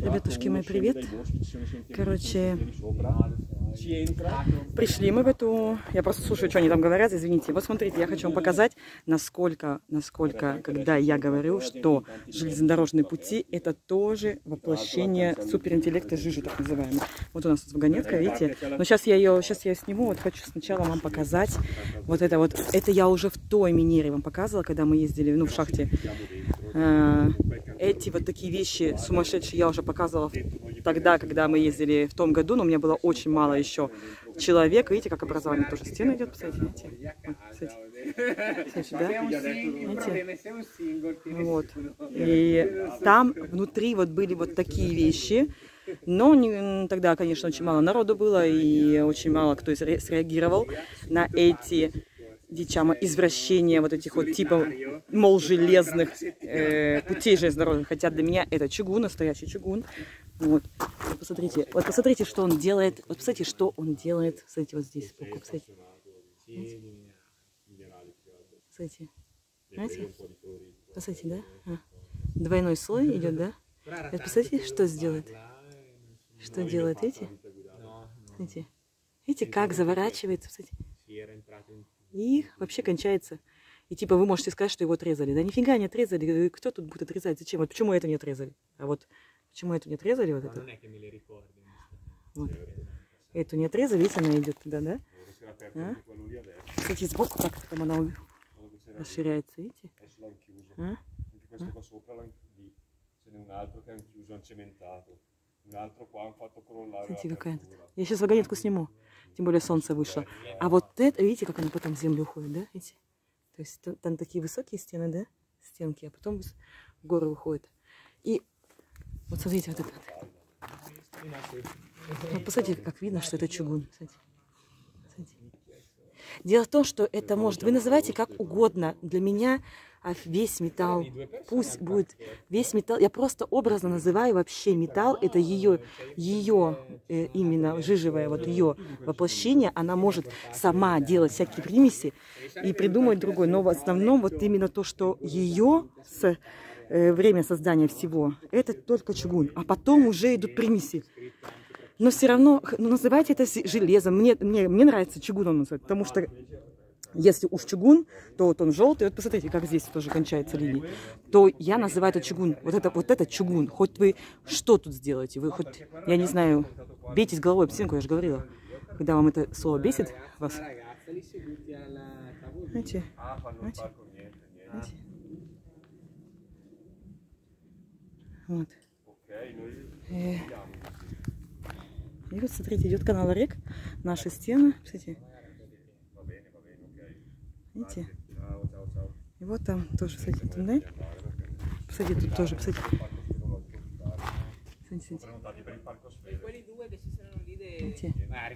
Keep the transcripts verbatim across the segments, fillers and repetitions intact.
Ребятушки, мой привет. Короче, пришли мы в эту... Я просто слушаю, что они там говорят, извините. Вот смотрите, я хочу вам показать, насколько, насколько, когда я говорю, что железнодорожные пути — это тоже воплощение суперинтеллекта Жижи, так называемый. Вот у нас тут вагонетка, видите? Но сейчас я ее, сейчас я ее сниму, вот хочу сначала вам показать. Вот это вот, это я уже в той Минере вам показывала, когда мы ездили, ну, в шахте. Эти вот такие вещи сумасшедшие я уже показывала тогда, когда мы ездили в том году, но у меня было очень мало еще человек. Видите, как образование тоже стена идет, посмотрите, видите? Вот, видите, да? Вот. И там внутри вот были вот такие вещи. Но не, тогда, конечно, очень мало народу было, и очень мало кто среагировал на эти дичама извращения вот этих вот типа, мол, железных э, путей железнодорожных. Хотя для меня это чугун, настоящий чугун. Вот. Вот посмотрите, вот посмотрите, что он делает. Вот посмотрите, что он делает. Смотрите, вот здесь сбоку, посмотрите. Посмотрите. Знаете? Посмотрите, да? А. Двойной слой идет, да? Вот посмотрите, что сделает. Что делает, видите? Смотрите. Видите, как заворачивается, посмотрите. И вообще кончается. И типа вы можете сказать, что его отрезали. Да нифига не отрезали. Кто тут будет отрезать? Зачем? Вот почему это не отрезали? А вот почему эту не отрезали? Вот это? Вот. Эту не отрезали, видите, она идет туда, да? А? Кстати, сбоку как там она расширяется, видите? А? Смотрите, какая тут. Я сейчас вагонетку сниму. Тем более солнце вышло. А вот это, видите, как она потом в землю уходит, да? Видите? То есть там, там такие высокие стены, да? Стенки, а потом в горы уходит. И вот смотрите, вот это. Вот посмотрите, как видно, что это чугун. Смотрите. Смотрите. Дело в том, что это может... Вы называйте как угодно. Для меня весь металл, пусть будет весь металл, я просто образно называю вообще металл, это ее, ее э, именно жижевое, вот ее воплощение, она может сама делать всякие примеси и придумать другой, но в основном вот именно то, что ее с, э, время создания всего, это только чугун, а потом уже идут примеси. Но все равно, ну, называйте это железом, мне, мне, мне нравится чугуном называть, потому что если уж чугун, то вот он желтый. Вот посмотрите, как здесь тоже кончается линия. То я называю это чугун. Вот это, вот это чугун. Хоть вы что тут сделаете? Вы хоть, я не знаю, бейтесь головой об стенку, я же говорила. Когда вам это слово бесит вас. Знаете? Знаете? Знаете? Вот. И, и вот смотрите, идет канал рек. Наши стены. Посмотрите. Видите? И вот там тоже, кстати, туннель. Посмотрите, тут тоже, посмотрите. Смотрите, смотрите.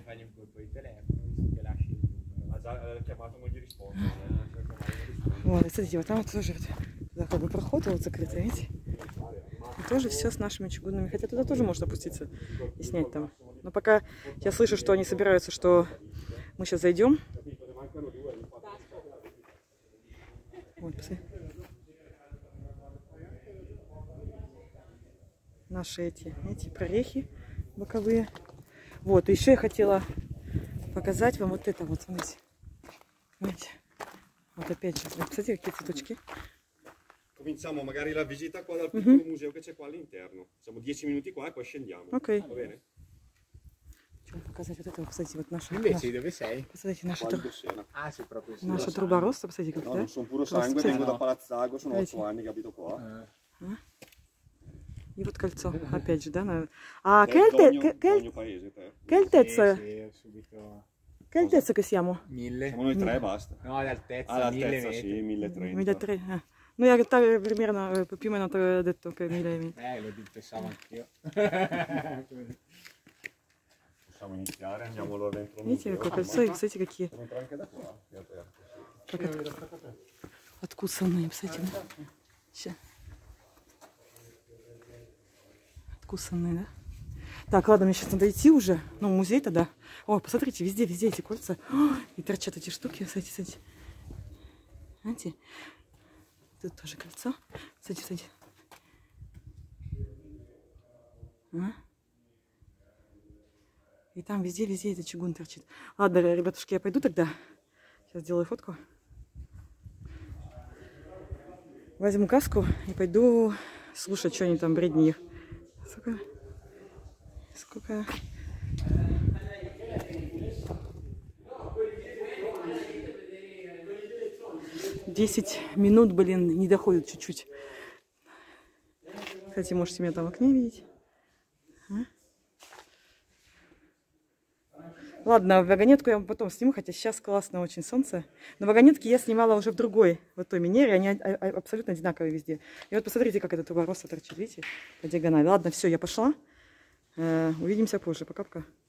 Вот, смотрите, вот там вот тоже туда как бы проход вот закрытый, видите? И тоже все с нашими чугунными. Хотя туда тоже можно опуститься и снять там. Но пока я слышу, что они собираются, что мы сейчас зайдем. Вот, наши эти, эти прорехи боковые. Вот, еще я хотела показать вам вот это вот, смотрите. Смотрите. Вот опять же, посмотрите, какие цветочки. Cominciamo magari la visita qua dal piccolo museo che c'è qua all'interno. Siamo dieci minuti qua e poi scendiamo. Ok. Va bene? Хочу показать вот это, посмотрите, вот наша. Invece dove sei? Посмотрите, наша, Qua in Dossena. Ah, sei proprio наша труба роста, посмотрите, как, No, да? non sono puro sangue, vengo da Palazzago, sono otto anni che abito qua. И вот кольцо, опять же, да? На... А che altezza? Che altezza che siamo? Mille. Siamo noi tre e basta. No, l'altezza, Ah, mille l'altezza sì, mille trenta. mille trenta. Ah. Ну, я так примерно, più o meno ho detto che mille. Eh, lo pensavo anch'io. Possiamo iniziare, andiamo loro dentro. Видите, какое кольцо, и посмотрите, какие. Entra anche da qua, è aperto. Как это... Откусанные, посмотрите. Сейчас. Откусанные, да? Так, ладно, мне сейчас надо идти уже. Ну, в музей тогда. О, посмотрите, везде, везде эти кольца. О, и торчат эти штуки, смотрите, смотрите. Знаете? Тут тоже кольцо. Смотрите, смотрите. А? И там везде-везде этот чугун торчит. Ладно, ребятушки, я пойду тогда. Сейчас сделаю фотку. Возьму каску и пойду слушать, что они там бредни их. Сколько? Сколько? Десять минут, блин, не доходит чуть-чуть. Кстати, можете меня там в окне видеть. А? Ладно, вагонетку я вам потом сниму, хотя сейчас классно очень солнце. Но вагонетки я снимала уже в другой, вот той Минере, они абсолютно одинаковые везде. И вот посмотрите, как эта труба роста торчит, видите, по диагонали. Ладно, все, я пошла. Увидимся позже. Пока-пока.